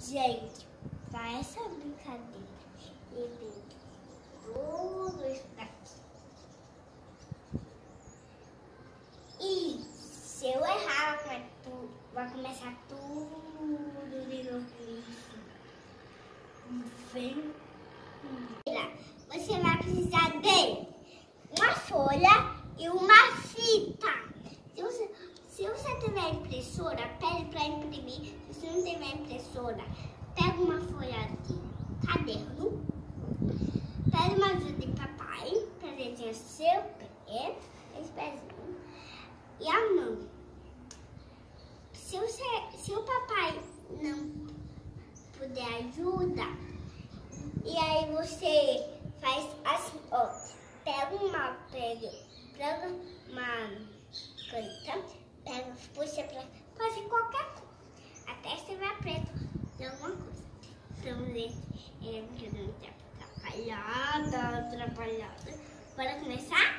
Gente, para essa brincadeira, eu tenho tudo isso daqui. E se eu errar, vai começar tudo de novo. Vem. Você vai precisar de uma folha e uma fita. Se você tiver impressora, pede para imprimir. Se você não tiver impressora, pega uma folha de caderno, pede uma ajuda de papai para desenhar seu pé, esse pezinho e a mão. Se o papai não puder ajuda, e aí você faz assim, ó, pega uma caneta, puxa pra fazer qualquer coisa, até você vai preto de alguma coisa. Então, gente, porque não tá atrapalhada. Bora começar?